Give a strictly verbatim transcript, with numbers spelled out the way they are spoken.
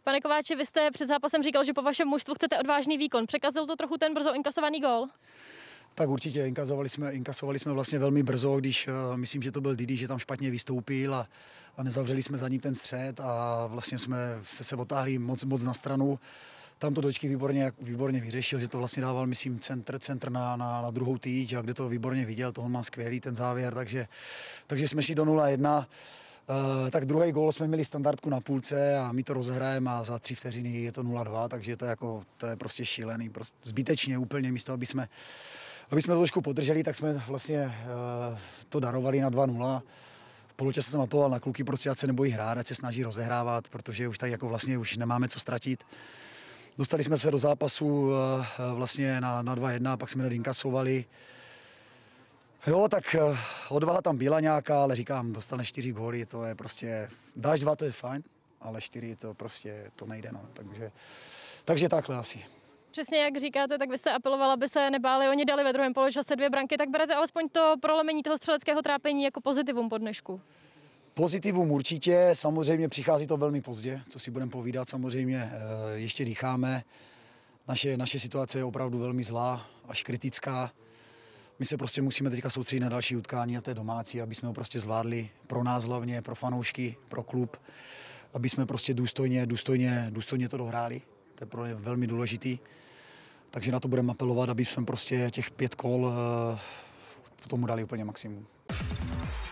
Pane Kováči, vy jste před zápasem říkal, že po vašem mužstvu chcete odvážný výkon. Překazil to trochu ten brzo inkasovaný gól? Tak určitě, inkasovali jsme, inkasovali jsme vlastně velmi brzo, když uh, myslím, že to byl Didi, že tam špatně vystoupil a, a nezavřeli jsme za ním ten střed a vlastně jsme se otáhli moc, moc na stranu. Tam to Dočky výborně, výborně vyřešil, že to vlastně dával, myslím, centr, centr na, na, na druhou týč a kde to výborně viděl, to on má skvělý ten závěr, takže, takže jsme šli do nula jedna. Uh, tak druhý gól jsme měli standardku na půlce a my to rozehrajeme a za tři vteřiny je to nula dva, takže to je, jako, to je prostě šílený, prostě zbytečně úplně místo, aby jsme, aby jsme to trošku podrželi, tak jsme vlastně uh, to darovali na dva nula. V poločase jsem apeloval na kluky, prostě ať se nebojí hrát, ať se snaží rozehrávat, protože už tak jako vlastně už nemáme co ztratit. Dostali jsme se do zápasu uh, vlastně na, na dva jedna, pak jsme hned inkasovali. Jo, tak uh, odvaha tam byla nějaká, ale říkám, dostane čtyři góly, to je prostě, dáš dva, to je fajn, ale čtyři to prostě, to nejde, no, takže, takže takhle asi. Přesně jak říkáte, tak vy jste apeloval, aby se nebáli, oni dali ve druhém poločase dvě branky, tak berete alespoň to prolomení toho střeleckého trápení jako pozitivum po dnešku. Pozitivum určitě, samozřejmě přichází to velmi pozdě, co si budeme povídat, samozřejmě ještě dýcháme. Naše, naše situace je opravdu velmi zlá, až kritická. My se prostě musíme teďka soustředit na další utkání a té domácí, aby jsme ho prostě zvládli pro nás hlavně, pro fanoušky, pro klub, aby jsme prostě důstojně, důstojně, důstojně to dohráli. To je pro ně velmi důležitý. Takže na to budeme apelovat, aby jsme prostě těch pět kol tomu dali úplně maximum.